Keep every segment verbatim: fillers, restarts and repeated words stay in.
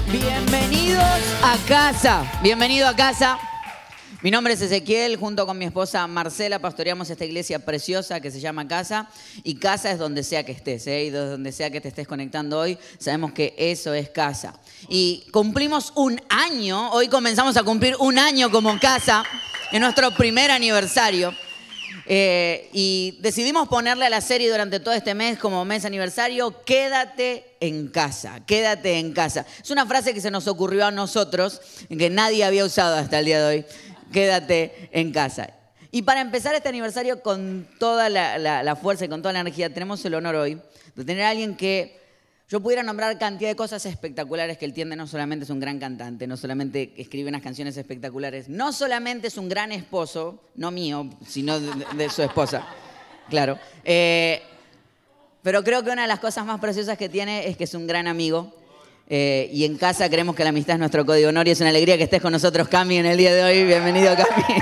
Bienvenidos a casa, bienvenido a casa. Mi nombre es Ezequiel, junto con mi esposa Marcela pastoreamos esta iglesia preciosa que se llama Casa. Y casa es donde sea que estés, ¿eh? Y donde sea que te estés conectando hoy, sabemos que eso es casa. Y cumplimos un año, hoy comenzamos a cumplir un año como casa, en nuestro primer aniversario. Eh, y decidimos ponerle a la serie durante todo este mes como mes aniversario, quédate en casa, quédate en casa. Es una frase que se nos ocurrió a nosotros, que nadie había usado hasta el día de hoy, quédate en casa. Y para empezar este aniversario con toda la, la, la fuerza y con toda la energía, tenemos el honor hoy de tener a alguien que yo pudiera nombrar cantidad de cosas espectaculares que él tiene. No solamente es un gran cantante, no solamente escribe unas canciones espectaculares, no solamente es un gran esposo, no mío, sino de, de su esposa, claro. Eh, pero creo que una de las cosas más preciosas que tiene es que es un gran amigo. Eh, y en casa creemos que la amistad es nuestro código honor y es una alegría que estés con nosotros, Cami, en el día de hoy. Bienvenido,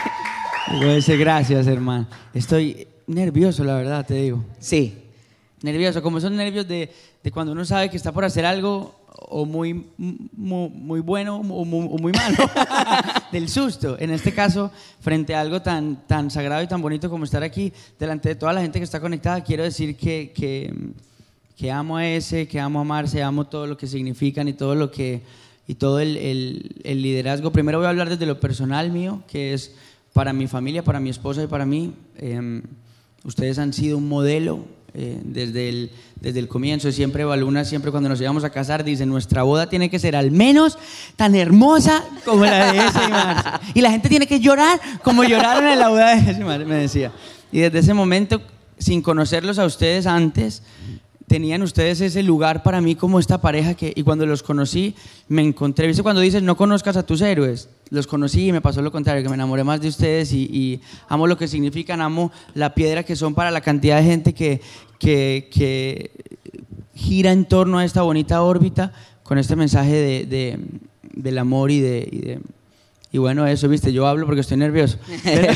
Cami. Gracias, hermano. Estoy nervioso, la verdad, te digo. Sí. Nervioso, como son nervios de, de cuando uno sabe que está por hacer algo o muy, muy, muy bueno o muy, o muy malo, del susto. En este caso, frente a algo tan, tan sagrado y tan bonito como estar aquí, delante de toda la gente que está conectada, quiero decir que, que, que amo a ese, que amo a Marce, amo todo lo que significan y todo lo que y todo el, el, el liderazgo. Primero voy a hablar desde lo personal mío, que es para mi familia, para mi esposa y para mí. Eh, ustedes han sido un modelo. Eh, desde, el, desde el comienzo, siempre Baluna, siempre cuando nos íbamos a casar, dice, nuestra boda tiene que ser al menos tan hermosa como la de ese y Marce. Y la gente tiene que llorar como lloraron en la boda de ese y Marce, me decía. Y desde ese momento, sin conocerlos a ustedes antes, tenían ustedes ese lugar para mí como esta pareja que, y cuando los conocí, me encontré, ¿viste cuando dices no conozcas a tus héroes? Los conocí y me pasó lo contrario, que me enamoré más de ustedes y, y amo lo que significan, amo la piedra que son para la cantidad de gente que, que, que gira en torno a esta bonita órbita con este mensaje de, de, del amor y de, y de... Y bueno, eso, viste, yo hablo porque estoy nervioso. Pero,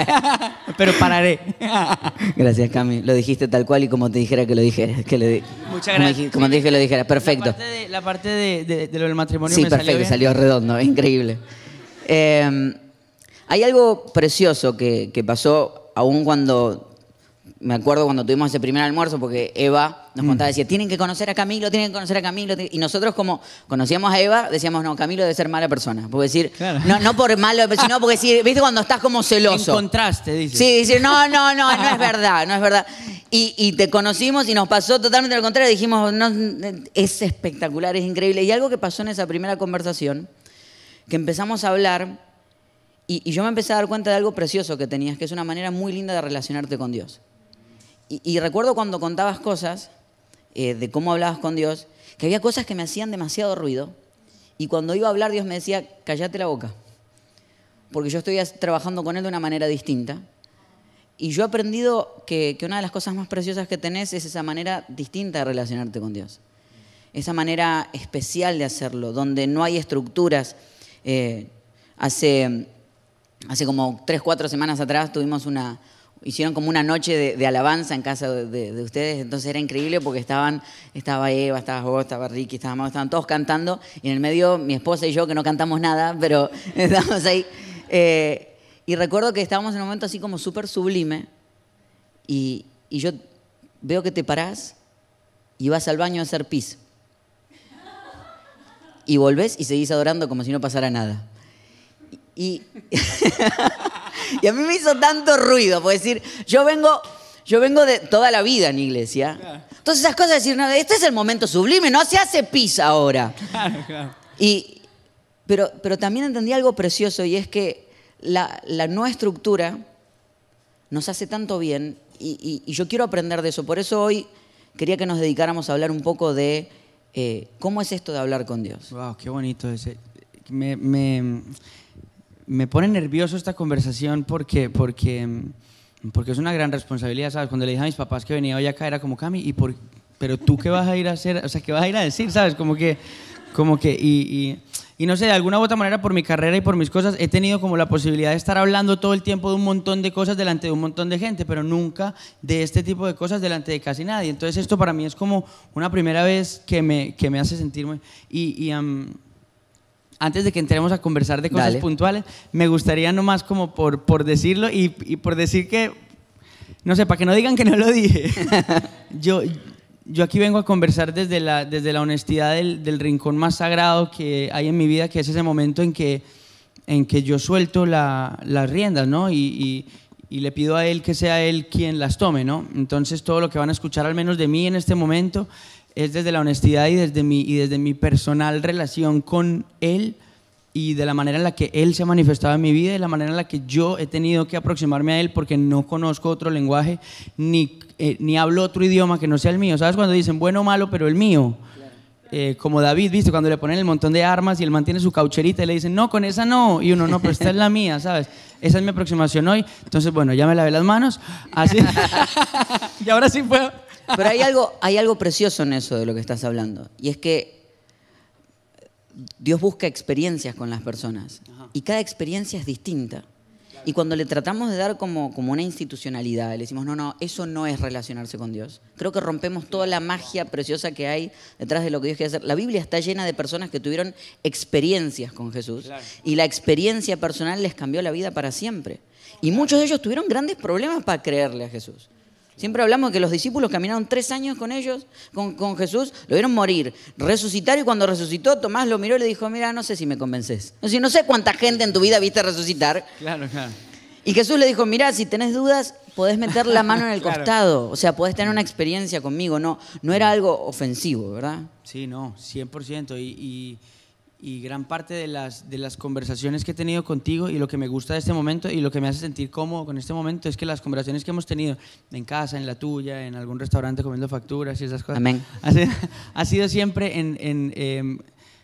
pero pararé. Gracias, Cami. Lo dijiste tal cual y como te dijera que lo dijeras. Que lo di Muchas gracias. Como, como te dije que lo dijeras. Perfecto. La parte de, la parte de, de, de lo del matrimonio sí, me perfecto, salió bien. Salió redondo, increíble. Eh, hay algo precioso que, que pasó aún cuando... Me acuerdo cuando tuvimos ese primer almuerzo, porque Eva nos contaba, decía, tienen que conocer a Camilo, tienen que conocer a Camilo. Y nosotros, como conocíamos a Eva, decíamos, no, Camilo debe ser mala persona. Porque decir, claro. no, no por malo, sino porque decir, ¿viste cuando estás como celoso? En contraste, dices. Sí, decir, no, no, no, no es verdad, no es verdad. Y, y te conocimos y nos pasó totalmente lo contrario. Dijimos, no, es espectacular, es increíble. Y algo que pasó en esa primera conversación, que empezamos a hablar, y, y yo me empecé a dar cuenta de algo precioso que tenías, que es una manera muy linda de relacionarte con Dios. Y, y recuerdo cuando contabas cosas eh, de cómo hablabas con Dios, que había cosas que me hacían demasiado ruido. Y cuando iba a hablar, Dios me decía, cállate la boca. Porque yo estoy trabajando con Él de una manera distinta. Y yo he aprendido que, que una de las cosas más preciosas que tenés es esa manera distinta de relacionarte con Dios. Esa manera especial de hacerlo, donde no hay estructuras. Eh, hace, hace como tres, cuatro semanas atrás tuvimos una... Hicieron como una noche de, de alabanza en casa de, de, de ustedes, entonces era increíble porque estaban, estaba Eva, estabas vos, estaba Ricky, estábamos, estaban todos cantando y en el medio mi esposa y yo que no cantamos nada, pero estábamos ahí. Eh, y recuerdo que estábamos en un momento así como súper sublime y, y yo veo que te parás y vas al baño a hacer pis. Y volvés y seguís adorando como si no pasara nada. Y... Y a mí me hizo tanto ruido, por decir, yo vengo, yo vengo de toda la vida en iglesia. Claro. Entonces esas cosas, decir, no, este es el momento sublime, no se hace pis ahora. Claro, claro. Y, pero, pero también entendí algo precioso y es que la, la no estructura nos hace tanto bien y, y, y yo quiero aprender de eso. Por eso hoy quería que nos dedicáramos a hablar un poco de eh, cómo es esto de hablar con Dios. Wow, qué bonito ese. Me... me... Me pone nervioso esta conversación porque, porque, porque es una gran responsabilidad, ¿sabes? Cuando le dije a mis papás que venía hoy acá era como, Cami, ¿y por, pero tú qué vas a ir a hacer? O sea, ¿qué vas a ir a decir, sabes? Como que, como que y, y, y no sé, de alguna u otra manera por mi carrera y por mis cosas he tenido como la posibilidad de estar hablando todo el tiempo de un montón de cosas delante de un montón de gente, pero nunca de este tipo de cosas delante de casi nadie. Entonces esto para mí es como una primera vez que me, que me hace sentir muy... Y, y, um, antes de que entremos a conversar de cosas Dale. puntuales, me gustaría nomás como por, por decirlo y, y por decir que, no sé, para que no digan que no lo dije, yo, yo aquí vengo a conversar desde la, desde la honestidad del, del rincón más sagrado que hay en mi vida, que es ese momento en que, en que yo suelto la, las riendas, ¿no? Y, y, y le pido a Él que sea Él quien las tome, ¿no? Entonces todo lo que van a escuchar al menos de mí en este momento es desde la honestidad y desde mi, y desde mi personal relación con Él y de la manera en la que Él se ha manifestado en mi vida y la manera en la que yo he tenido que aproximarme a Él porque no conozco otro lenguaje ni, eh, ni hablo otro idioma que no sea el mío. ¿Sabes cuando dicen bueno o malo, pero el mío? Claro. Eh, como David, ¿viste? Cuando le ponen el montón de armas y él mantiene su caucherita y le dicen no, con esa no. Y uno, no, pero esta es la mía, ¿sabes? Esa es mi aproximación hoy. Entonces, bueno, ya me lavé las manos. Así. Y ahora sí puedo. Pero hay algo, hay algo precioso en eso de lo que estás hablando. Y es que Dios busca experiencias con las personas. Ajá. Y cada experiencia es distinta. Claro. Y cuando le tratamos de dar como, como una institucionalidad, le decimos, no, no, eso no es relacionarse con Dios. Creo que rompemos toda la magia preciosa que hay detrás de lo que Dios quiere hacer. La Biblia está llena de personas que tuvieron experiencias con Jesús. Claro. Y la experiencia personal les cambió la vida para siempre. Y muchos de ellos tuvieron grandes problemas para creerle a Jesús. Siempre hablamos de que los discípulos caminaron tres años con ellos, con, con Jesús, lo vieron morir, resucitar y cuando resucitó Tomás lo miró y le dijo, mira, no sé si me convences. No sé, no sé cuánta gente en tu vida viste resucitar. Claro, claro. Y Jesús le dijo, mira, si tenés dudas, podés meter la mano en el Claro. costado. O sea, podés tener una experiencia conmigo. No, no era algo ofensivo, ¿verdad? Sí, no, cien por ciento. Y, y, y gran parte de las, de las conversaciones que he tenido contigo y lo que me gusta de este momento y lo que me hace sentir cómodo con este momento es que las conversaciones que hemos tenido en casa, en la tuya, en algún restaurante comiendo facturas y esas cosas, Amén. ha, ha sido siempre en, en, eh,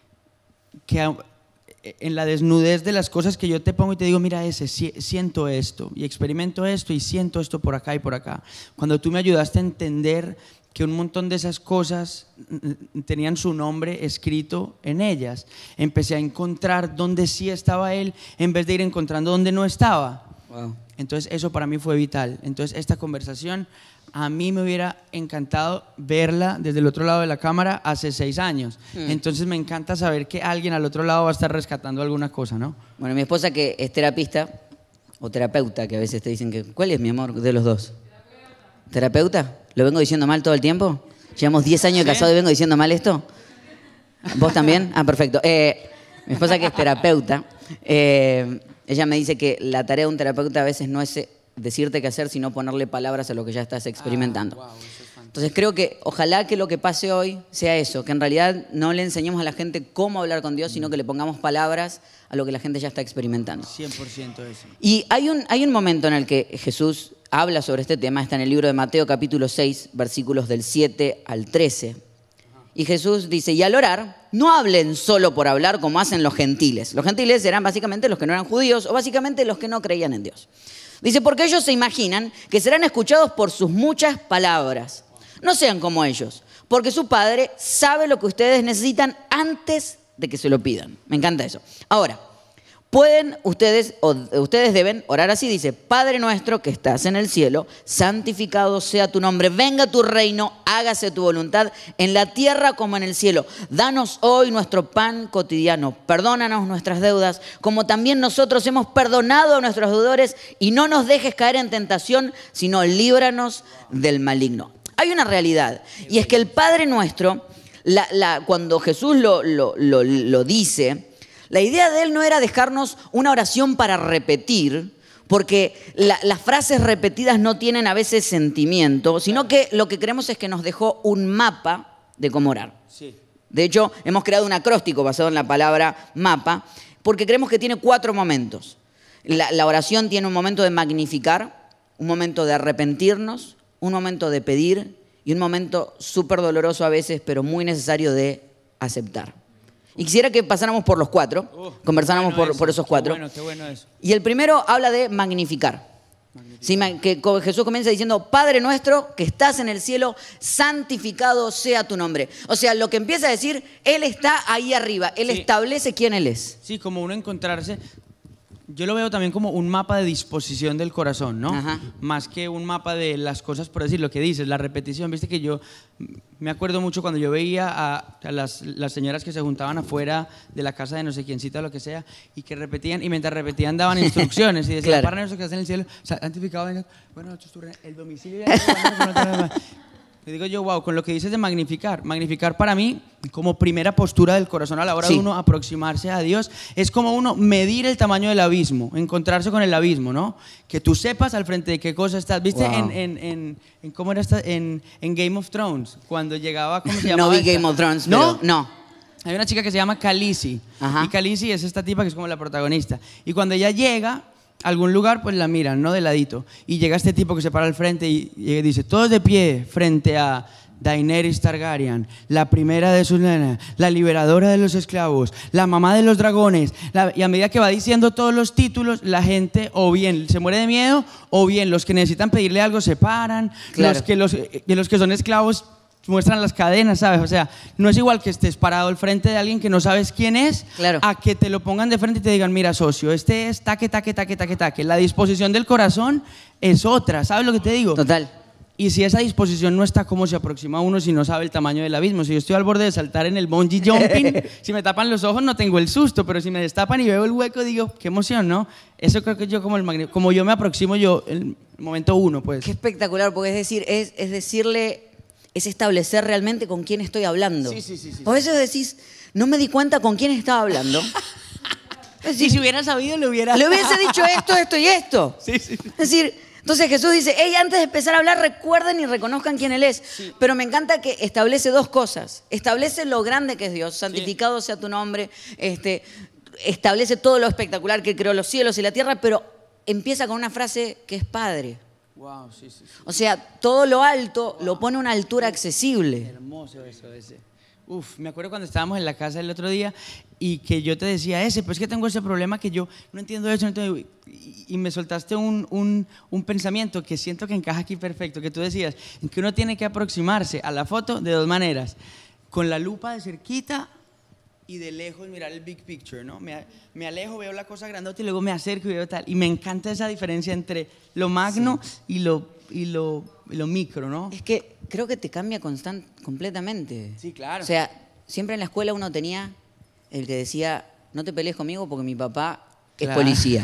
que a, en la desnudez de las cosas que yo te pongo y te digo, mira ese, siento esto y experimento esto y siento esto por acá y por acá. Cuando tú me ayudaste a entender que un montón de esas cosas tenían su nombre escrito en ellas, empecé a encontrar dónde sí estaba Él en vez de ir encontrando dónde no estaba. Wow. Entonces eso para mí fue vital. Entonces esta conversación a mí me hubiera encantado verla desde el otro lado de la cámara hace seis años. Mm. Entonces me encanta saber que alguien al otro lado va a estar rescatando alguna cosa, ¿no? Bueno, mi esposa que es terapista o terapeuta, que a veces te dicen que, ¿cuál es mi amor de los dos? ¿Terapeuta? ¿Terapeuta? ¿Lo vengo diciendo mal todo el tiempo? Llevamos diez años de casado y vengo diciendo mal esto. ¿Vos también? Ah, perfecto. Eh, mi esposa que es terapeuta, eh, ella me dice que la tarea de un terapeuta a veces no es decirte qué hacer, sino ponerle palabras a lo que ya estás experimentando. Ah, wow, eso es fantástico. Entonces creo que ojalá que lo que pase hoy sea eso, que en realidad no le enseñemos a la gente cómo hablar con Dios, sino que le pongamos palabras a lo que la gente ya está experimentando. cien por ciento eso. Y hay un, hay un momento en el que Jesús habla sobre este tema, está en el libro de Mateo capítulo seis, versículos del siete al trece. Y Jesús dice, y al orar, no hablen solo por hablar como hacen los gentiles. Los gentiles eran básicamente los que no eran judíos o básicamente los que no creían en Dios. Dice, porque ellos se imaginan que serán escuchados por sus muchas palabras. No sean como ellos, porque su Padre sabe lo que ustedes necesitan antes de que se lo pidan. Me encanta eso. Ahora, pueden ustedes, o ustedes deben orar así, dice, Padre nuestro que estás en el cielo, santificado sea tu nombre, venga tu reino, hágase tu voluntad en la tierra como en el cielo. Danos hoy nuestro pan cotidiano, perdónanos nuestras deudas, como también nosotros hemos perdonado a nuestros deudores, y no nos dejes caer en tentación, sino líbranos del maligno. Hay una realidad, y es que el Padre nuestro, la, la, cuando Jesús lo, lo, lo, lo dice, la idea de él no era dejarnos una oración para repetir, porque la, las frases repetidas no tienen a veces sentimiento, sino que lo que queremos es que nos dejó un mapa de cómo orar. Sí. De hecho, hemos creado un acróstico basado en la palabra mapa, porque creemos que tiene cuatro momentos. La, la oración tiene un momento de magnificar, un momento de arrepentirnos, un momento de pedir y un momento súper doloroso a veces, pero muy necesario de aceptar. Y quisiera que pasáramos por los cuatro, uh, conversáramos bueno por, por esos cuatro. Qué bueno, qué bueno eso. Y el primero habla de magnificar. magnificar. Sí, que Jesús comienza diciendo, Padre nuestro que estás en el cielo, santificado sea tu nombre. O sea, lo que empieza a decir, Él está ahí arriba, Él sí. establece quién Él es. Sí, como uno encontrarse Yo lo veo también como un mapa de disposición del corazón, ¿no? Ajá. Más que un mapa de las cosas por decir, lo que dices, la repetición. Viste que yo me acuerdo mucho cuando yo veía a, a las, las señoras que se juntaban afuera de la casa de no sé quiéncita o lo que sea, y que repetían, y mientras repetían daban instrucciones, y decían, Claro. Padre nuestro que estás en el cielo, santificado, bueno, esto es tu reino, el domicilio. Y digo yo, wow, con lo que dices de magnificar, magnificar para mí, como primera postura del corazón a la hora Sí. de uno aproximarse a Dios, es como uno medir el tamaño del abismo, encontrarse con el abismo, ¿no? Que tú sepas al frente de qué cosa estás. ¿Viste Wow. en, en, en, en cómo era esta, en, en Game of Thrones? Cuando llegaba, ¿cómo se No llamaba vi esta? Game of Thrones, ¿No? pero no. Hay una chica que se llama Khaleesi. Ajá. Y Khaleesi es esta tipa que es como la protagonista. Y cuando ella llega a algún lugar, pues la miran, ¿no? De ladito. Y llega este tipo que se para al frente y, y dice, todos de pie frente a Daenerys Targaryen, la primera de sus nenas, la liberadora de los esclavos, la mamá de los dragones. La, y a medida que va diciendo todos los títulos, la gente o bien se muere de miedo, o bien los que necesitan pedirle algo se paran, Claro. los, que los, eh, los que son esclavos muestran las cadenas, ¿sabes? O sea, no es igual que estés parado al frente de alguien que no sabes quién es, Claro. a que te lo pongan de frente y te digan, mira, socio, este es taque, taque, taque, taque, taque. La disposición del corazón es otra, ¿sabes lo que te digo? Total. Y si esa disposición no está, ¿cómo se aproxima uno si no sabe el tamaño del abismo? Si yo estoy al borde de saltar en el bungee jumping, si me tapan los ojos no tengo el susto, pero si me destapan y veo el hueco, digo, qué emoción, ¿no? Eso creo que yo como el magni- como yo me aproximo yo, el momento uno, pues. Qué espectacular, porque es decir, es, es decirle, es establecer realmente con quién estoy hablando. Sí, sí, sí, sí, Por eso decís, no me di cuenta con quién estaba hablando. Es decir, Si hubiera sabido, le hubiera... le hubiese dicho esto, esto y esto. Sí, sí, sí. Es decir, entonces Jesús dice, hey, antes de empezar a hablar, recuerden y reconozcan quién Él es. Sí. Pero me encanta que establece dos cosas. Establece lo grande que es Dios, santificado sea tu nombre, este, establece todo lo espectacular que creó los cielos y la tierra, pero empieza con una frase que es Padre. Wow, sí, sí, sí. O sea, todo lo alto lo pone a una altura accesible. Hermoso eso, ese. Uf, me acuerdo cuando estábamos en la casa el otro día y que yo te decía, ese, pues que tengo ese problema que yo no entiendo eso, no entiendo. Y, y me soltaste un, un, un pensamiento que siento que encaja aquí perfecto, que tú decías, en que uno tiene que aproximarse a la foto de dos maneras, con la lupa de cerquita y de lejos mirar el big picture, ¿no? Me, me alejo, veo la cosa grandota y luego me acerco y veo tal. Y me encanta esa diferencia entre lo magno y, lo, y, lo, y lo micro, ¿no? Es que creo que te cambia constant, completamente. Sí, claro. O sea, siempre en la escuela uno tenía el que decía, no te pelees conmigo porque mi papá es Claro. policía.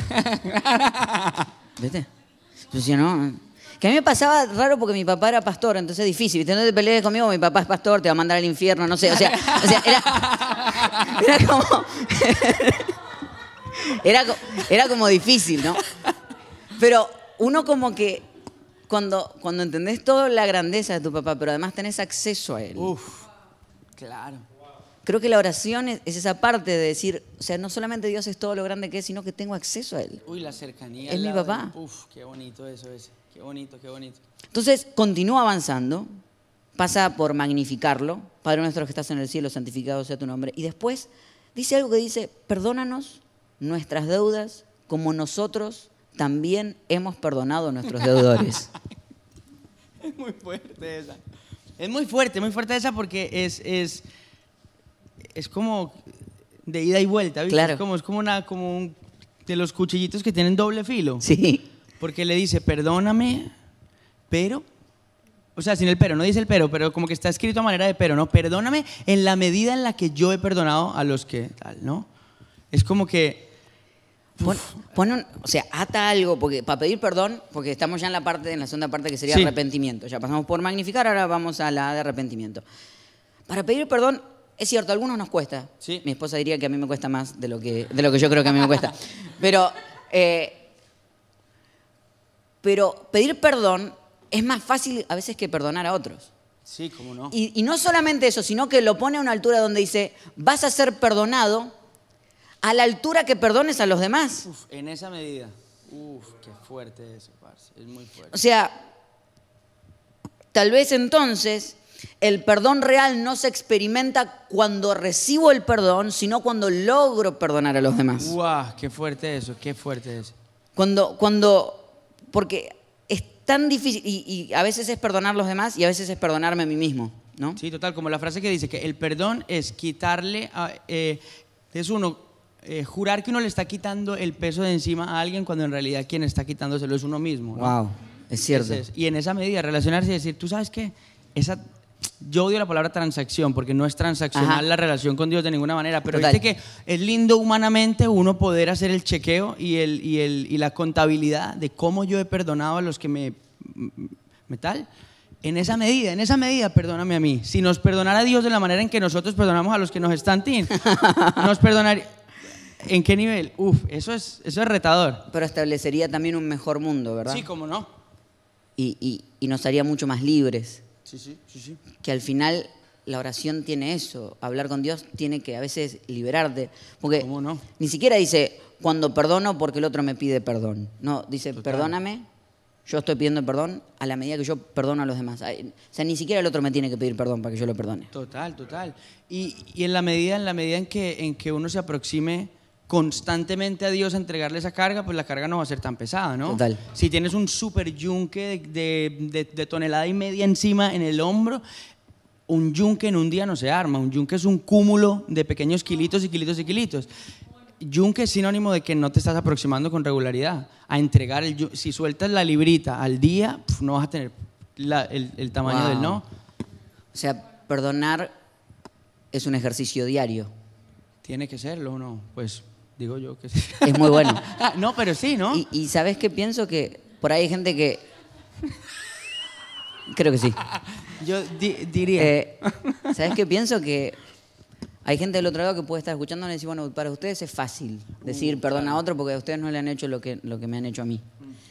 ¿Viste? Yo decía, no. Que a mí me pasaba raro porque mi papá era pastor, entonces es difícil. ¿Viste? No te pelees conmigo, mi papá es pastor, te va a mandar al infierno, no sé. O sea, o sea era, era como. Era, co- era como difícil, ¿no? Pero uno como que cuando, cuando entendés toda la grandeza de tu papá, pero además tenés acceso a él. Uf, claro. Creo que la oración es, es esa parte de decir, o sea, no solamente Dios es todo lo grande que es, sino que tengo acceso a Él. Uy, la cercanía. Es al mi lado papá. de- Uf, qué bonito eso ese. Qué bonito, qué bonito. Entonces, continúa avanzando, pasa por magnificarlo, Padre nuestro que estás en el cielo, santificado sea tu nombre. Y después dice algo que dice, perdónanos nuestras deudas como nosotros también hemos perdonado a nuestros deudores. Es muy fuerte esa. Es muy fuerte, muy fuerte esa porque es, es, es como de ida y vuelta, ¿viste? Claro. Es como, es como, una, como un, de los cuchillitos que tienen doble filo. Sí. Porque le dice, perdóname, pero... O sea, sin el pero, no dice el pero, pero como que está escrito a manera de pero, ¿no? Perdóname en la medida en la que yo he perdonado a los que tal, ¿no? Es como que... Pon, pon un- o sea, ata algo, porque para pedir perdón, porque estamos ya en la parte, en la segunda parte que sería Sí. arrepentimiento. Ya pasamos por magnificar, ahora vamos a la de arrepentimiento. Para pedir perdón, es cierto, a algunos nos cuesta. Sí. Mi esposa diría que a mí me cuesta más de lo que, de lo que yo creo que a mí me cuesta. Pero, eh, pero pedir perdón es más fácil a veces que perdonar a otros. Sí, cómo no. Y, y no solamente eso, sino que lo pone a una altura donde dice, vas a ser perdonado a la altura que perdones a los demás. Uf, en esa medida. Uf, qué fuerte eso, parce. Es muy fuerte. O sea, tal vez entonces el perdón real no se experimenta cuando recibo el perdón, sino cuando logro perdonar a los demás. Guau, qué fuerte eso, qué fuerte eso. Cuando, cuando, porque es tan difícil, y, y a veces es perdonar a los demás y a veces es perdonarme a mí mismo, ¿no? Sí, total, como la frase que dice que el perdón es quitarle, a, eh, es uno eh, jurar que uno le está quitando el peso de encima a alguien cuando en realidad quien está quitándoselo es uno mismo, ¿no? Wow, es cierto. Es, y en esa medida, relacionarse y decir, tú sabes qué, esa... Yo odio la palabra transacción porque no es transaccional Ajá. la relación con Dios de ninguna manera, pero Total. viste que es lindo humanamente uno poder hacer el chequeo y, el, y, el, y la contabilidad de cómo yo he perdonado a los que me... me tal. En esa medida, en esa medida, perdóname a mí. Si nos perdonara Dios de la manera en que nosotros perdonamos a los que nos están tin, nos perdonaría... ¿En qué nivel? Uf, eso es, eso es retador. Pero establecería también un mejor mundo, ¿verdad? Sí, cómo no. Y, y, y nos haría mucho más libres. Sí, sí, sí, sí. Que al final la oración tiene eso. Hablar con Dios tiene que a veces liberarte. Porque ¿Cómo no? ni siquiera dice, cuando perdono porque el otro me pide perdón. No, dice, Total. Perdóname, yo estoy pidiendo perdón a la medida que yo perdono a los demás. O sea, ni siquiera el otro me tiene que pedir perdón para que yo lo perdone. Total, total. Y, y en la medida, en la medida en que, en que uno se aproxime constantemente a Dios a entregarle esa carga, pues la carga no va a ser tan pesada, ¿no? Total. Si tienes un super yunque de, de, de, de tonelada y media encima en el hombro, un yunque en un día no se arma. Un yunque es un cúmulo de pequeños kilitos y kilitos y kilitos. Yunque es sinónimo de que no te estás aproximando con regularidad a entregar el yunque. Si sueltas la librita al día, pf, no vas a tener la, el, el tamaño Wow. del no. O sea, perdonar es un ejercicio diario. Tiene que serlo, ¿no? Pues digo yo que sí. Es muy bueno. No, pero sí, ¿no? Y, y ¿sabes qué pienso? Que por ahí hay gente que... Creo que sí. Yo di diría. Eh, ¿Sabes qué pienso? Que hay gente del otro lado que puede estar escuchando y decir, bueno, para ustedes es fácil decir Uh, perdón claro. a otro porque a ustedes no le han hecho lo que, lo que me han hecho a mí.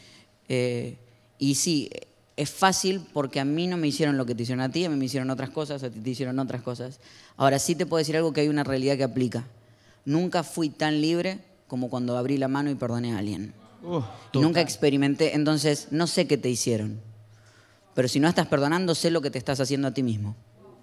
Eh, y sí, es fácil porque a mí no me hicieron lo que te hicieron a ti, a mí me hicieron otras cosas, a ti te hicieron otras cosas. Ahora sí te puedo decir algo que hay una realidad que aplica. Nunca fui tan libre como cuando abrí la mano y perdoné a alguien. Uh, Y nunca experimenté, entonces no sé qué te hicieron. Pero si no estás perdonando, sé lo que te estás haciendo a ti mismo.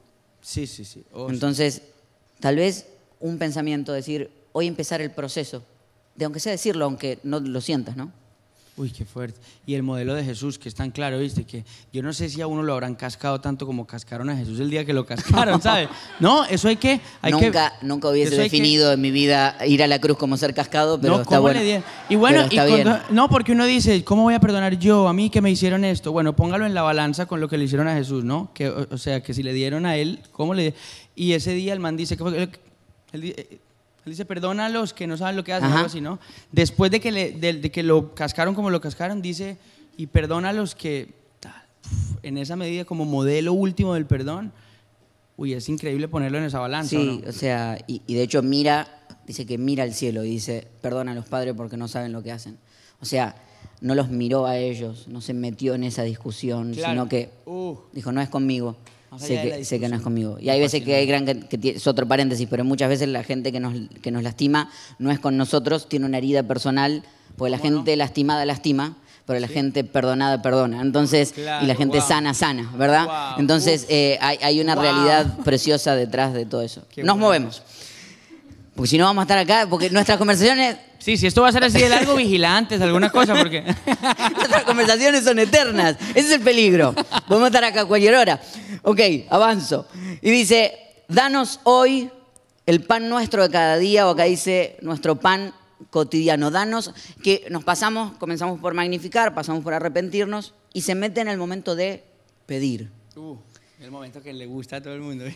Sí, sí, sí. Oh, Entonces, tal vez un pensamiento, decir, hoy empezar el proceso, de aunque sea decirlo, aunque no lo sientas, ¿no? Uy, qué fuerte. Y el modelo de Jesús, que es tan claro, ¿viste? Que yo no sé si a uno lo habrán cascado tanto como cascaron a Jesús el día que lo cascaron, ¿sabes? No, eso hay que... Hay nunca, que, nunca hubiese eso hay definido que, en mi vida ir a la cruz como ser cascado, pero no, está ¿cómo bueno. le dieron? Y bueno, Pero y está cuando- bien. no, porque uno dice, ¿cómo voy a perdonar yo a mí que me hicieron esto? Bueno, póngalo en la balanza con lo que le hicieron a Jesús, ¿no? Que, o, o sea, que si le dieron a él, ¿cómo le... Y ese día el man dice, que fue- él, él di- él dice, perdona a los que no saben lo que hacen, Ajá. algo así, ¿no? Después de que, le, de, de que lo cascaron como lo cascaron, dice, y perdona a los que, tal, uf, en esa medida como modelo último del perdón, uy, es increíble ponerlo en esa balanza, ¿o Sí, no? o sea, y, y de hecho mira, dice que mira al cielo y dice, perdona a los padres porque no saben lo que hacen. O sea, no los miró a ellos, no se metió en esa discusión, Claro. sino que Uh, dijo, no es conmigo, Más sé allá de la que, sé que no es discusión. conmigo. Y hay veces que hay gran, que, que tie- es otro paréntesis, pero muchas veces la gente que nos, que nos lastima no es con nosotros, tiene una herida personal, porque la ¿Cómo gente lastimada lastima, pero la gente perdonada perdona. Entonces, Claro, y la gente wow. sana, sana, ¿verdad? Wow. Entonces, Uf. eh, hay, hay una Wow. realidad preciosa detrás de todo eso. Qué Nos bueno. movemos. Porque si no vamos a estar acá, porque nuestras conversaciones, sí, si esto va a ser así de largo, vigilantes, alguna cosa, porque... nuestras conversaciones son eternas. Ese es el peligro. Podemos estar acá a cualquier hora. Ok, avanzo. Y dice, danos hoy el pan nuestro de cada día, o acá dice nuestro pan cotidiano. Danos, que nos pasamos, comenzamos por magnificar, pasamos por arrepentirnos, y se mete en el momento de pedir. Uh, el momento que le gusta a todo el mundo.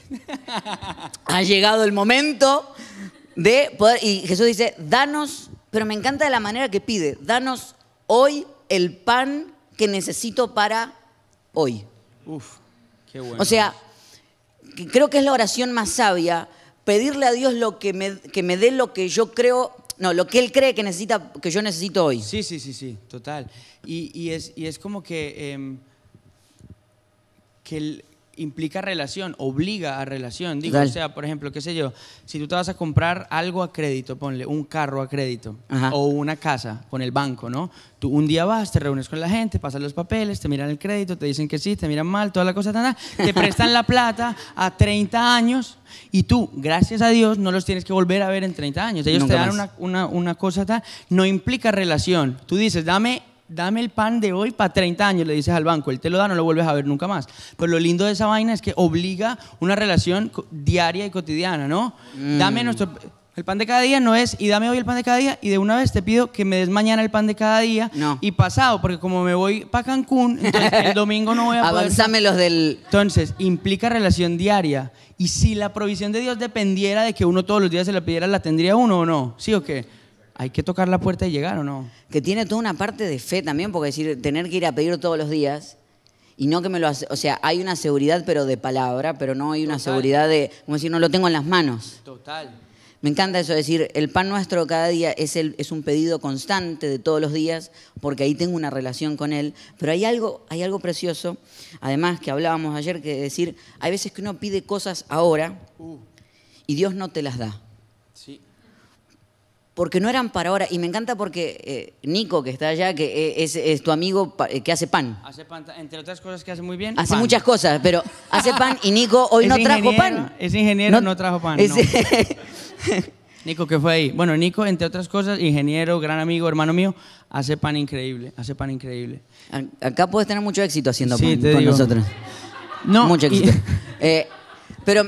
Ha llegado el momento de poder, y Jesús dice, danos, pero me encanta de la manera que pide, danos hoy el pan que necesito para hoy. Uf, qué bueno. O sea, que creo que es la oración más sabia, pedirle a Dios lo que me, que me dé lo que yo creo, no, lo que Él cree que necesita, que yo necesito hoy. Sí, sí, sí, sí, total. Y, y, es, y es como que, eh, que el- implica relación, obliga a relación. Digo, Total. o sea, por ejemplo, qué sé yo, si tú te vas a comprar algo a crédito, ponle un carro a crédito, Ajá. o una casa con el banco, ¿no? Tú un día vas, te reúnes con la gente, pasas los papeles, te miran el crédito, te dicen que sí, te miran mal, toda la cosa, tan, tan, te prestan la plata a treinta años y tú, gracias a Dios, no los tienes que volver a ver en treinta años. Ellos Nunca te dan más. una, una, una cosa tal, no implica relación. Tú dices, dame, dame el pan de hoy para treinta años, le dices al banco, él te lo da, no lo vuelves a ver nunca más. Pero lo lindo de esa vaina es que obliga una relación co- diaria y cotidiana, ¿no? Mm. Dame nuestro... El pan de cada día no es, y dame hoy el pan de cada día, y de una vez te pido que me des mañana el pan de cada día, no. y pasado, porque como me voy para Cancún, entonces el domingo no voy a poder... Avanzame los del... Entonces, implica relación diaria. Y si la provisión de Dios dependiera de que uno todos los días se la pidiera, ¿la tendría uno o no? ¿Sí o qué? Hay que tocar la puerta y llegar, ¿o no? Que tiene toda una parte de fe también, porque decir, tener que ir a pedir todos los días... Y no que me lo hace, o sea, hay una seguridad pero de palabra, pero no hay una Total. seguridad de, como decir, no lo tengo en las manos. Total. Me encanta eso, decir, el pan nuestro cada día es, el, es un pedido constante de todos los días, porque ahí tengo una relación con él. Pero hay algo, hay algo precioso, además que hablábamos ayer, que decir, hay veces que uno pide cosas ahora Uh, y Dios no te las da. sí. Porque no eran para ahora. Y me encanta porque eh, Nico, que está allá, que eh, es, es tu amigo pa- eh, que hace pan. Hace pan, entre otras cosas que hace muy bien. Hace pan. muchas cosas, pero hace pan y Nico hoy Es no trajo ingeniero, pan. Es ingeniero, no, trajo pan. es- no. Nico, ¿qué fue ahí? Bueno, Nico, entre otras cosas, ingeniero, gran amigo, hermano mío, hace pan increíble, hace pan increíble. A- Acá puedes tener mucho éxito haciendo Sí, pan te con digo. nosotros. No, Mucho y- éxito. Eh, pero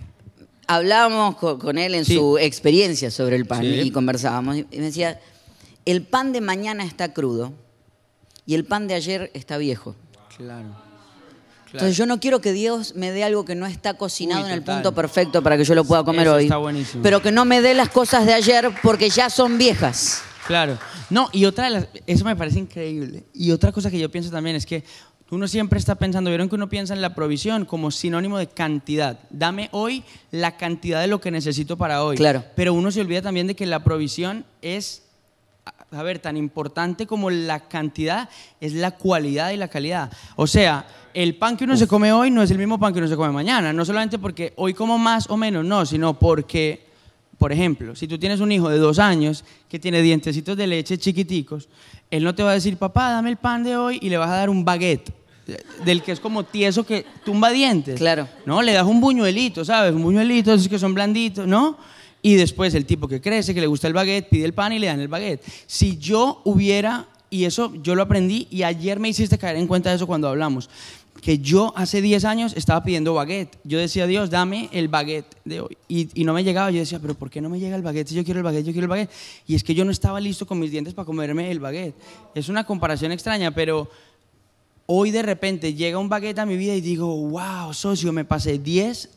hablábamos co- con él en Sí. su experiencia sobre el pan Sí. y conversábamos. Y me decía, el pan de mañana está crudo y el pan de ayer está viejo. Claro. Entonces yo no quiero que Dios me dé algo que no está cocinado Uy, en el total. punto perfecto para que yo lo pueda comer Eso hoy. está buenísimo. Pero que no me dé las cosas de ayer porque ya son viejas. Claro. No, y otra de las, eso me parece increíble. Y otra cosa que yo pienso también es que uno siempre está pensando, vieron que uno piensa en la provisión como sinónimo de cantidad. Dame hoy la cantidad de lo que necesito para hoy. Claro. Pero uno se olvida también de que la provisión es, a ver, tan importante como la cantidad, es la cualidad y la calidad. O sea, el pan que uno se come hoy no es el mismo pan que uno se come mañana. No solamente porque hoy como más o menos, no, sino porque, por ejemplo, si tú tienes un hijo de dos años que tiene dientecitos de leche chiquiticos, él no te va a decir, papá, dame el pan de hoy, y le vas a dar un baguette, del que es como tieso que tumba dientes. Claro. No, le das un buñuelito, ¿sabes? Un buñuelito, esos que son blanditos, ¿no? Y después el tipo que crece, que le gusta el baguette, pide el pan y le dan el baguette. Si yo hubiera, y eso yo lo aprendí, y ayer me hiciste caer en cuenta de eso cuando hablamos, que yo hace diez años estaba pidiendo baguette. Yo decía, Dios, dame el baguette de hoy. Y, y no me llegaba. Yo decía, pero ¿por qué no me llega el baguette? Si yo quiero el baguette, yo quiero el baguette. Y es que yo no estaba listo con mis dientes para comerme el baguette. Es una comparación extraña, pero hoy de repente llega un baguette a mi vida y digo, wow, socio, me pasé diez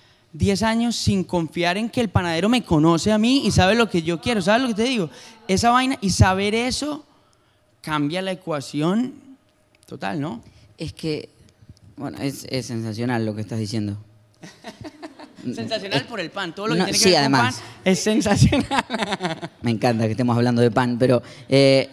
años sin confiar en que el panadero me conoce a mí y sabe lo que yo quiero. ¿Sabes lo que te digo? Esa vaina, y saber eso cambia la ecuación total, ¿no? Es que, bueno, es, es sensacional lo que estás diciendo. Sensacional por el pan, todo lo que No, tiene que sí, ver además. con pan es sensacional. Me encanta que estemos hablando de pan, pero, eh,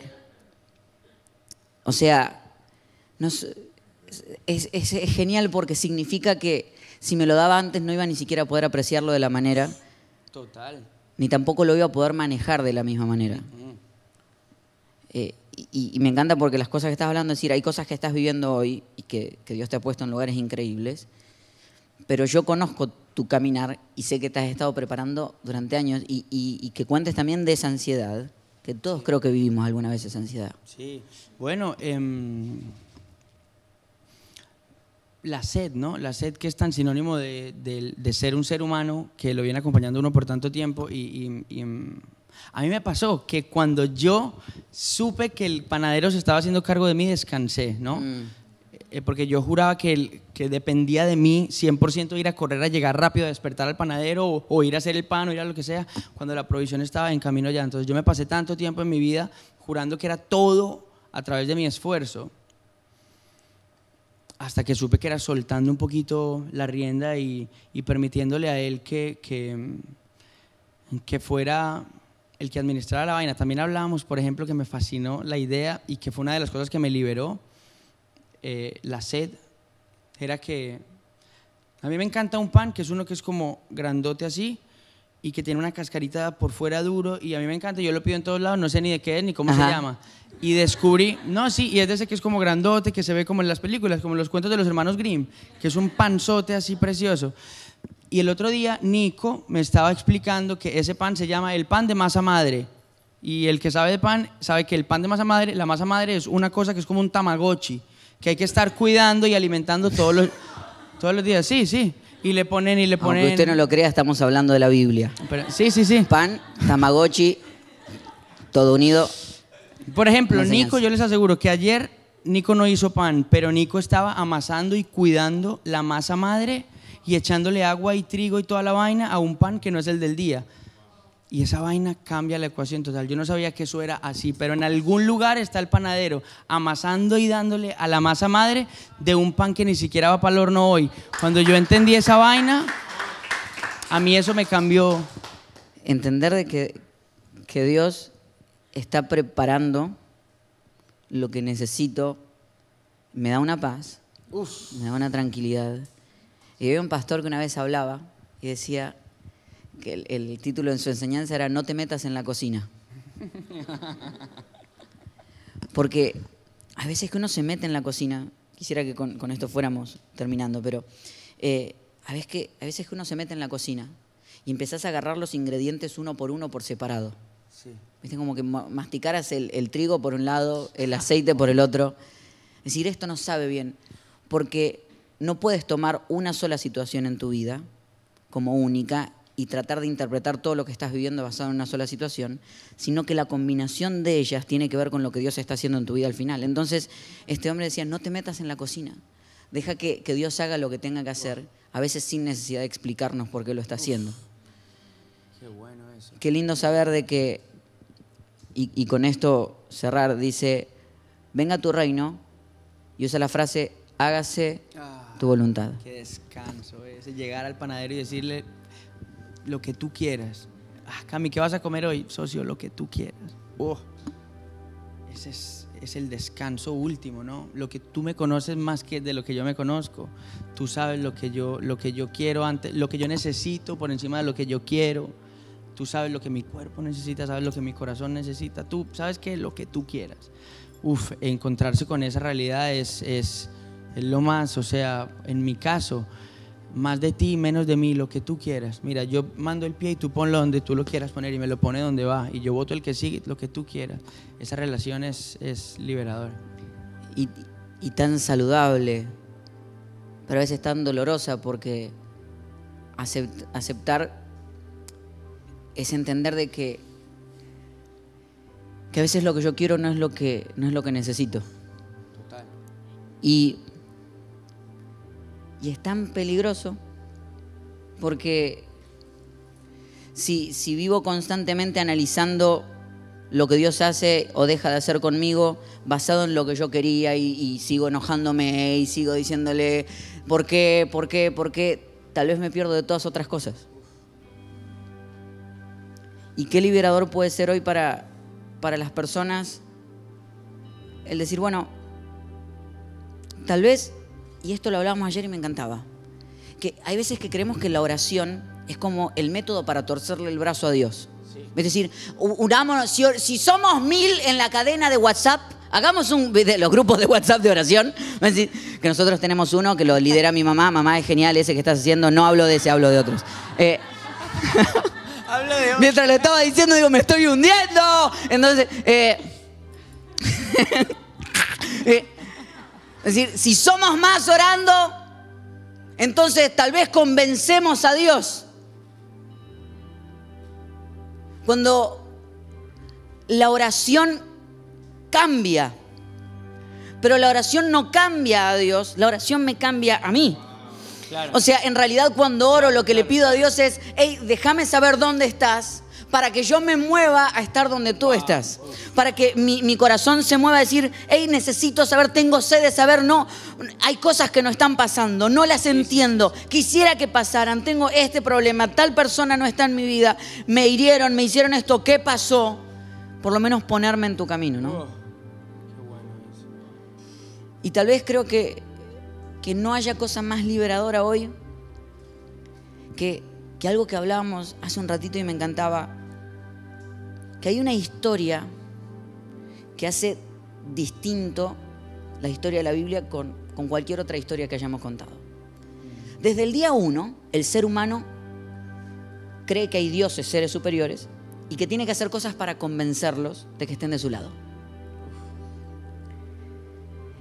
o sea, no sé, es, es- es genial porque significa que si me lo daba antes no iba ni siquiera a poder apreciarlo de la manera, Total. ni tampoco lo iba a poder manejar de la misma manera. Eh, y, y me encanta porque las cosas que estás hablando, es decir, hay cosas que estás viviendo hoy y que, que Dios te ha puesto en lugares increíbles, pero yo conozco tu caminar y sé que te has estado preparando durante años y, y- y que cuentes también de esa ansiedad, que todos creo que vivimos alguna vez esa ansiedad. Sí, bueno, em, la sed, ¿no? La sed que es tan sinónimo de, de- de ser un ser humano que lo viene acompañando uno por tanto tiempo y, y- y, em, a mí me pasó que cuando yo supe que el panadero se estaba haciendo cargo de mí, descansé, ¿no? Mm. Eh, porque yo juraba que, el- que dependía de mí cien por ciento ir a correr a llegar rápido a despertar al panadero o, o ir a hacer el pan o ir a lo que sea, cuando la provisión estaba en camino ya. Entonces yo me pasé tanto tiempo en mi vida jurando que era todo a través de mi esfuerzo, hasta que supe que era soltando un poquito la rienda y, y permitiéndole a él que, que, que fuera el que administrara la vaina. También hablábamos, por ejemplo, que me fascinó la idea y que fue una de las cosas que me liberó, eh, la sed, era que a mí me encanta un pan que es uno que es como grandote así y que tiene una cascarita por fuera duro, y a mí me encanta, yo lo pido en todos lados, no sé ni de qué es ni cómo Ajá. se llama. Y descubrí, no, sí, y es de ese que es como grandote, que se ve como en las películas, como en los cuentos de los hermanos Grimm, que es un panzote así precioso. Y el otro día Nico me estaba explicando que ese pan se llama el pan de masa madre. Y el que sabe de pan sabe que el pan de masa madre, la masa madre es una cosa que es como un tamagotchi, que hay que estar cuidando y alimentando todos los, todos los días. Sí, sí. Y le ponen, y le ponen... Aunque usted no lo crea, estamos hablando de la Biblia. Pero, sí, sí, sí. Pan, Tamagotchi, todo unido. Por ejemplo, Una Nico, enseñanza. yo les aseguro que ayer Nico no hizo pan, pero Nico estaba amasando y cuidando la masa madre y echándole agua y trigo y toda la vaina a un pan que no es el del día. Y esa vaina cambia la ecuación total. Yo no sabía que eso era así, pero en algún lugar está el panadero amasando y dándole a la masa madre de un pan que ni siquiera va para el horno hoy. Cuando yo entendí esa vaina, a mí eso me cambió. Entender de que, que Dios está preparando lo que necesito me da una paz, Uf. me da una tranquilidad. Y había un pastor que una vez hablaba y decía que el, el título en su enseñanza era "No te metas en la cocina". Porque a veces que uno se mete en la cocina, quisiera que con, con esto fuéramos terminando, pero eh, a, veces que, a veces que uno se mete en la cocina y empezás a agarrar los ingredientes uno por uno por separado. Sí. ¿Viste? Como que masticaras el, el trigo por un lado, el aceite por el otro. Es decir, esto no sabe bien, porque no puedes tomar una sola situación en tu vida como única y tratar de interpretar todo lo que estás viviendo basado en una sola situación, sino que la combinación de ellas tiene que ver con lo que Dios está haciendo en tu vida al final. Entonces, este hombre decía, no te metas en la cocina, deja que, que Dios haga lo que tenga que hacer, a veces sin necesidad de explicarnos por qué lo está haciendo. Qué bueno eso. Qué lindo saber de que, y, y con esto cerrar, dice, venga tu reino, y usa la frase, hágase ah, tu voluntad. Qué descanso ese, llegar al panadero y decirle lo que tú quieras. Ah, Cami, ¿qué vas a comer hoy? Socio, lo que tú quieras. Oh, ese es, es el descanso último, ¿no? Lo que tú me conoces más que de lo que yo me conozco. Tú sabes lo que yo, lo que yo quiero antes, lo que yo necesito por encima de lo que yo quiero. Tú sabes lo que mi cuerpo necesita, sabes lo que mi corazón necesita. Tú sabes que lo que tú quieras. Uf, encontrarse con esa realidad es, es, es lo más, o sea, en mi caso, más de ti, menos de mí, lo que tú quieras. Mira, yo mando el pie y tú ponlo donde tú lo quieras poner y me lo pone donde va. Y yo voto el que sigue, lo que tú quieras. Esa relación es, es liberadora. Y, y tan saludable, pero a veces tan dolorosa, porque acept, aceptar es entender de que, que a veces lo que yo quiero no es lo que, no es lo que necesito. Total. Y... Y es tan peligroso porque si, si vivo constantemente analizando lo que Dios hace o deja de hacer conmigo basado en lo que yo quería y, y sigo enojándome y sigo diciéndole ¿por qué? ¿Por qué? ¿Por qué? Tal vez me pierdo de todas otras cosas. ¿Y qué liberador puede ser hoy para, para las personas el decir, bueno, tal vez... Y esto lo hablábamos ayer y me encantaba, que hay veces que creemos que la oración es como el método para torcerle el brazo a Dios. Sí. Es decir, unámonos, si, si somos mil en la cadena de WhatsApp, hagamos un de los grupos de WhatsApp de oración. Es decir, que nosotros tenemos uno que lo lidera mi mamá. Mamá, es genial ese que estás haciendo. No hablo de ese, hablo de otros. Eh, hablo de otros. Mientras le estaba diciendo, digo, me estoy hundiendo. Entonces, eh, eh, es decir, si somos más orando, entonces tal vez convencemos a Dios. Cuando la oración cambia, pero la oración no cambia a Dios, la oración me cambia a mí. Claro. O sea, en realidad cuando oro lo que le pido a Dios es, hey, déjame saber dónde estás, para que yo me mueva a estar donde tú estás. Para que mi, mi corazón se mueva a decir, hey, necesito saber, tengo sed de saber, no, hay cosas que no están pasando, no las entiendo, quisiera que pasaran, tengo este problema, tal persona no está en mi vida, me hirieron, me hicieron esto, ¿qué pasó? Por lo menos ponerme en tu camino, ¿no? Oh, qué bueno eso. Y tal vez creo que, que no haya cosa más liberadora hoy que, que algo que hablábamos hace un ratito y me encantaba, que hay una historia que hace distinto la historia de la Biblia con, con cualquier otra historia que hayamos contado. Desde el día uno, el ser humano cree que hay dioses, seres superiores, y que tiene que hacer cosas para convencerlos de que estén de su lado.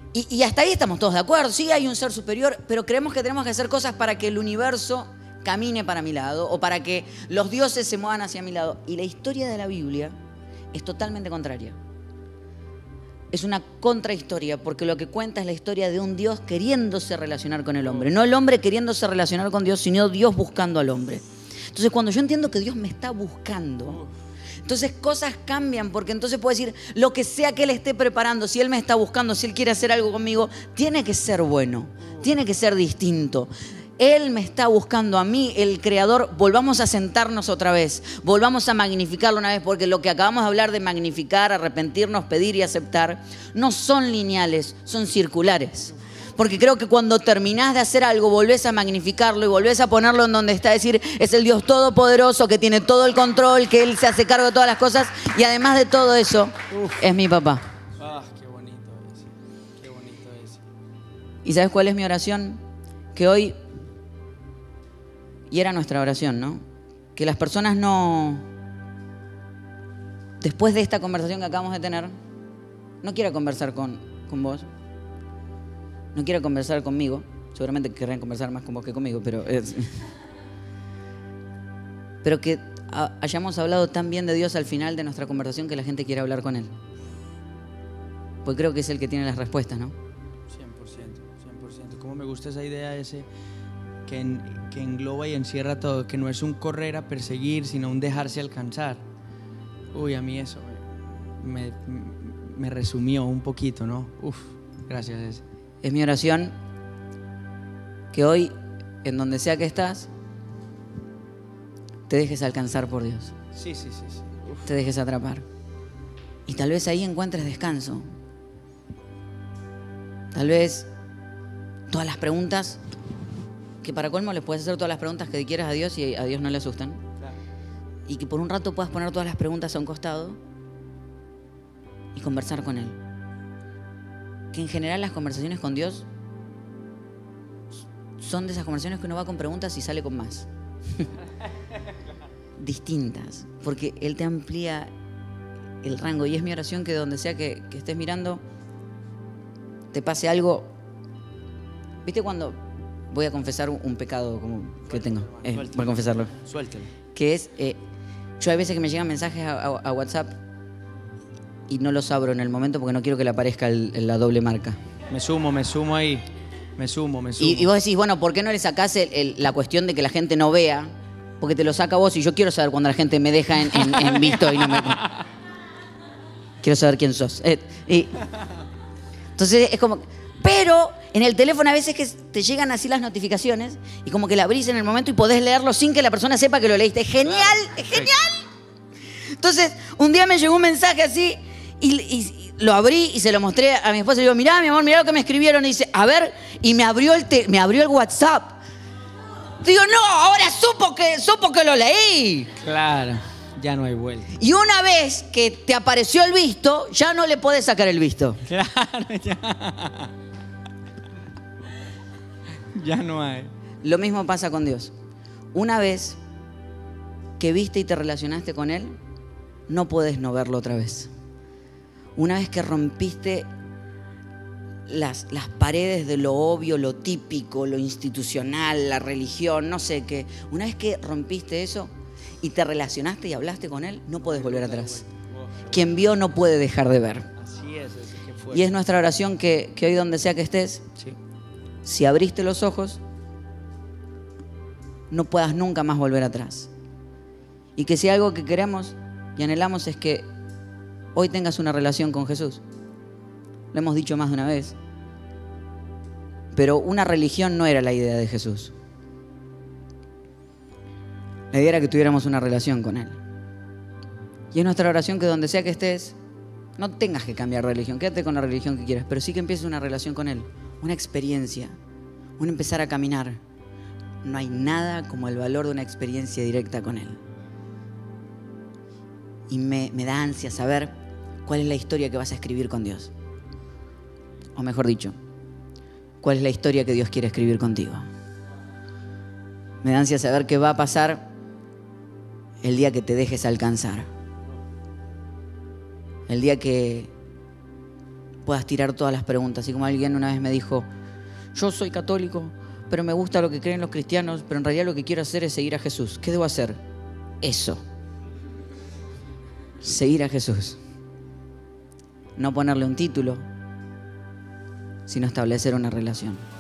Y, y hasta ahí estamos todos de acuerdo. Sí, hay un ser superior, pero creemos que tenemos que hacer cosas para que el universo camine para mi lado o para que los dioses se muevan hacia mi lado. Y la historia de la Biblia es totalmente contraria. Es una contrahistoria, porque lo que cuenta es la historia de un Dios queriéndose relacionar con el hombre. No el hombre queriéndose relacionar con Dios, sino Dios buscando al hombre. Entonces, cuando yo entiendo que Dios me está buscando, entonces cosas cambian, porque entonces puedo decir, lo que sea que Él esté preparando, si Él me está buscando, si Él quiere hacer algo conmigo, tiene que ser bueno, tiene que ser distinto. Él me está buscando a mí, el Creador. Volvamos a sentarnos otra vez, volvamos a magnificarlo una vez, porque lo que acabamos de hablar de magnificar, arrepentirnos, pedir y aceptar, no son lineales, son circulares. Porque creo que cuando terminás de hacer algo, volvés a magnificarlo y volvés a ponerlo en donde está, decir, es el Dios todopoderoso que tiene todo el control, que Él se hace cargo de todas las cosas, y además de todo eso, uf, es mi papá. Ah, qué bonito es, qué bonito es. ¿Y sabes cuál es mi oración? Que hoy, y era nuestra oración, ¿no? Que las personas no, después de esta conversación que acabamos de tener, no quiera conversar con, con vos, no quiera conversar conmigo, seguramente querrán conversar más con vos que conmigo, pero es, pero que a, hayamos hablado tan bien de Dios al final de nuestra conversación que la gente quiera hablar con Él. Pues creo que es el que tiene las respuestas, ¿no? cien por ciento, cien por ciento. Cómo me gusta esa idea ese que, en, que engloba y encierra todo, que no es un correr a perseguir, sino un dejarse alcanzar. Uy, a mí eso me, me, me resumió un poquito, ¿no? Uf, gracias. Ese. Es mi oración que hoy, en donde sea que estás, te dejes alcanzar por Dios. Sí, sí, sí, sí. Uf. Te dejes atrapar. Y tal vez ahí encuentres descanso. Tal vez todas las preguntas, que para colmo les puedes hacer todas las preguntas que quieras a Dios y a Dios no le asustan. Claro. Y que por un rato puedas poner todas las preguntas a un costado y conversar con Él. Que en general las conversaciones con Dios son de esas conversaciones que uno va con preguntas y sale con más. Distintas. Porque Él te amplía el rango. Y es mi oración que donde sea que, que estés mirando, te pase algo. ¿Viste cuando voy a confesar un, un pecado como que tengo? Eh, voy a confesarlo. Suéltalo. Que es, eh, yo hay veces que me llegan mensajes a, a, a WhatsApp y no los abro en el momento porque no quiero que le aparezca el, el, la doble marca. Me sumo, me sumo ahí. Me sumo, me sumo. Y, y vos decís, bueno, ¿por qué no le sacás el, el, la cuestión de que la gente no vea? Porque te lo saca vos y yo quiero saber cuando la gente me deja en, en, en visto y no me... Quiero saber quién sos. Eh, y... Entonces es como... Pero en el teléfono a veces que te llegan así las notificaciones y como que la abrís en el momento y podés leerlo sin que la persona sepa que lo leíste. ¡Es genial! Claro. ¡Es genial! Entonces, un día me llegó un mensaje así y, y, y lo abrí y se lo mostré a mi esposa y le digo, mirá, mi amor, mirá lo que me escribieron. Y dice, a ver, y me abrió el, te, me abrió el WhatsApp. Digo, no, ahora supo que, supo que lo leí. Claro, ya no hay vuelta. Y una vez que te apareció el visto, ya no le podés sacar el visto. Claro, ya. Ya no hay. Lo mismo pasa con Dios. Una vez que viste y te relacionaste con Él, no podés no verlo otra vez. Una vez que rompiste las, las paredes de lo obvio, lo típico, lo institucional, la religión, no sé qué. Una vez que rompiste eso y te relacionaste y hablaste con Él, no podés volver atrás. Quien vio no puede dejar de ver. Así es, así que fue. Y es nuestra oración que, que hoy donde sea que estés, sí. Si abriste los ojos, no puedas nunca más volver atrás. Y que si algo que queremos y anhelamos es que hoy tengas una relación con Jesús. Lo hemos dicho más de una vez. Pero una religión no era la idea de Jesús. La idea era que tuviéramos una relación con Él. Y es nuestra oración que donde sea que estés, no tengas que cambiar de religión. Quédate con la religión que quieras, pero sí que empieces una relación con Él. Una experiencia, un empezar a caminar. No hay nada como el valor de una experiencia directa con Él. Y me, me da ansia saber cuál es la historia que vas a escribir con Dios. O mejor dicho, cuál es la historia que Dios quiere escribir contigo. Me da ansia saber qué va a pasar el día que te dejes alcanzar. El día que puedas tirar todas las preguntas. Así como alguien una vez me dijo, yo soy católico, pero me gusta lo que creen los cristianos, pero en realidad lo que quiero hacer es seguir a Jesús. ¿Qué debo hacer? Eso. Seguir a Jesús. No ponerle un título, sino establecer una relación.